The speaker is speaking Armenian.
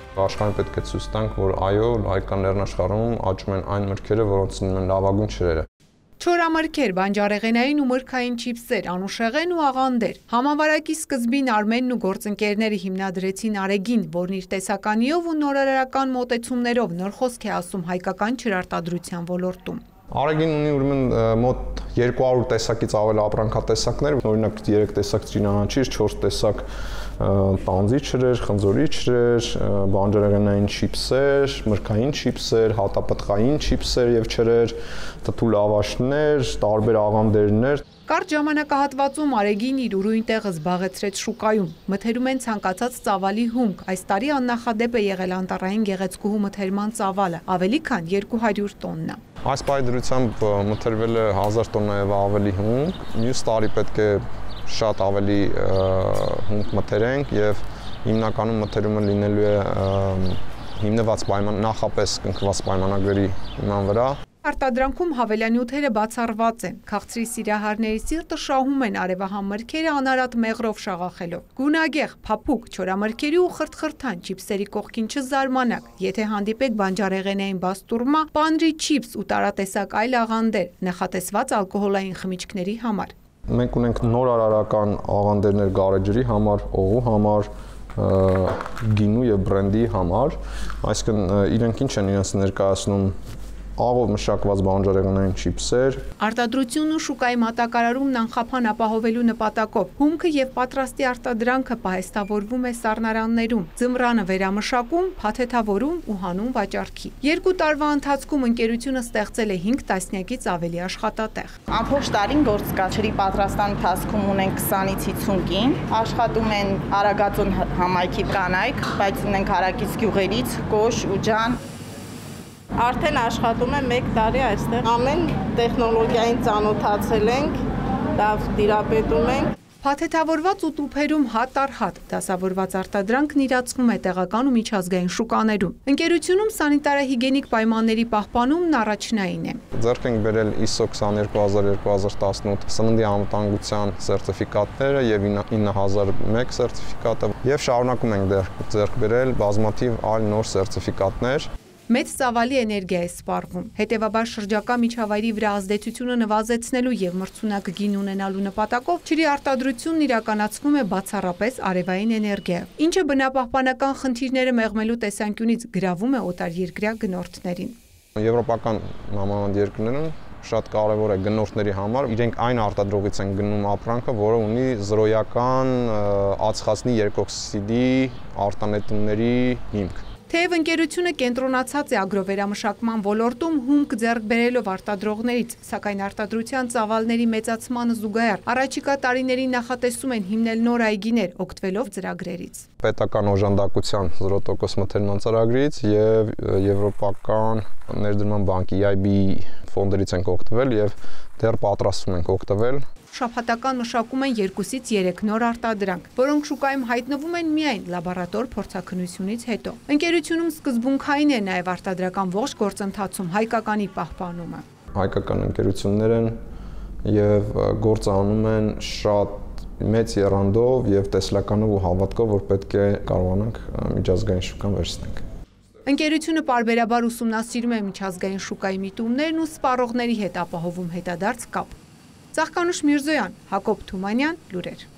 Աշխարհին պետք է ցույց տանք, որ այո, հայկական լեռնաշխարհում աճում են այն մրգերը, որոնց ունեն լավագույն չրերը։ Չորամրգեր, բանջարեղենային ու մրգային չիփսեր, անուշեղեն ու աղանդեր։ Համավարակի սկզբին Արմենն ու գործընկերները հիմնադրեցին Արեգին, որն իր տեսականիով ու նորարարական մոտեցումներով նոր խոսք է ասում հայկական չրարտադրության ոլորտում։ Արեգին ունի ուրեմն մոտ 200 տեսակից ավել ապրանքատեսակներ, օրինակ 3 տեսակ ճինանաչիր, 4 տեսակ տանձի չրեր, խնձորի չրեր, բանջարեղենային չիփսեր, մրգային չիփսեր, հատապտղային չիփսեր եւ չրեր, թթու լավաշներ, տարբեր աղանդերներ։ Կարճ ժամանակահատվածում Արեգին իր ուրույն տեղը զբաղեցրեց շուկայում։ Մթերում են ցանկացած ծավալի հումք։ Այս տարի աննախադեպ է եղել անտառային գեղեցկուհու մթերման ծավալը, ավելի քան 200 տոննա։ Այս պայդրությամբ մթերվել է 1000 տոննա եւ ավելի հումք։ Մյուս տարի պետք է շատ ավելի հումք մթերենք եւ հիմնականում մթերումը լինելու է հիմնված նախապես կնքված պայմանագրերի հիման վրա։ Արտադրանքում հավելանյութերը բացառված են։ Քաղցրի սիրահարների սիրտը շահում են արևահամ մրգերը անարատ մեղրով շաղախելով։ Գունագեղ, փափուկ, չորամրգերի ու խրթխրթան չիփսերի կողքին չզարմանաք, եթե հանդիպեք բանջարեղենային բաստուրմա, պանրի չիփս ու տարատեսակ այլ աղանդեր, նախատեսված ալկոհոլային խմիչքների համար։ Մենք ունենք նորարարական աղանդերներ գարեջրի համար, օղու համար, գինու եւ բրենդի համար, այսինքն իրենք ինչ են իրենց ներկայացնում աղով մշակված բանջարեղենային չիփսեր։ Արտադրությունն ու շուկայի մատակարարումն անխափան ապահովելու նպատակով հումքը եւ պատրաստի արտադրանքը պահեստավորվում է սառնարաններում, ձմռանը վերամշակում, փաթեթավորում ու հանուն վաճառքի։ 2 տարվա ընթացքում ընկերությունը ստեղծել է 5 տասնյակից ավելի աշխատատեղ։ Ամբողջ տարին գործ կա, չրի պատրաստման ընթացքում ունենք 20-ից 50 կին, աշխատում են Արագածոն համայնքի կանայք, բայց ունենք հարակից գյուղերից, Կոշ ու Ջան։ Արդեն աշխատում եմ 1 տարի այստեղ, ամեն տեխնոլոգիային ծանոթացել ենք, լավ տիրապետում ենք։ Փաթեթավորված ու տուփերում հատ առ հատ դասավորված արտադրանքն իրացվում է տեղական ու միջազգային շուկաներում։ Ընկերությունում սանիտարահիգենիկ պայմանների պահպանումն առաջնային է։ Ձեռք ենք բերել ISO 22000-2018 սննդի անվտանգության սերտիֆիկատները եւ 9001 սերտիֆիկատը եւ շարունակում ենք ձեռք բերել բազմաթիվ այլ նոր սերտիֆիկատներ։ Մեծ ծավալի էներգիա է սպառվում, հետևաբար շրջակա միջավայրի վրա ազդեցությունը նվազեցնելու եւ մրցունակ գին ունենալու նպատակով չրի արտադրությունն իրականացվում է բացառապես արևային էներգիայով, ինչը բնապահպանական խնդիրները մեղմելու տեսանկյունից գրավում է օտարերկրյա գնորդներին։ Եվրոպական համանուն երկրներում շատ կարևոր է գնորդների համար, իրենք այն արտադրողից են գնում ապրանքը, որը ունի զրոյական ածխածնի երկօքսիդի արտանետումների հիմք։ Թեև ընկերությունը կենտրոնացած է ագրովերամշակման ոլորտում հումք ձեռք բերելով արտադրողներից, սակայն արտադրության ծավալների մեծացմանը զուգահեռ առաջիկա տարիներին նախատեսում են հիմնել նոր այգիներ, օգտվելով ծրագրերից։ Պետական օժանդակության 0% մթերման ծրագրից եւ Եվրոպական ներդրման բանկի EIB ֆոնդերից ենք օգտվել եւ դեռ պատրաստվում ենք օգտվել։ Շաբաթական մշակում են 2-ից 3 նոր արտադրանք, որոնք շուկայում հայտնվում են միայն լաբորատոր փորձաքննությունից հետո։ Ընկերությունում սկզբունքային է նաև արտադրական ողջ գործընթացում հայկականի պահպանումը։ Հայկական ընկերություններ են եւ գործանում են շատ մեծ եռանդով եւ տեսլականով ու հավատքով, որ պետք է կարողանանք միջազգային շուկան վերցնենք։ Ընկերությունը պարբերաբար ուսումնասիրում է միջազգային շուկայի միտումներն ու սպառողների հետ ապահովում հետադարձ կապ։ Ծաղկանուշ Միրզոյան, Հակոբ Թումանյան, լուրեր։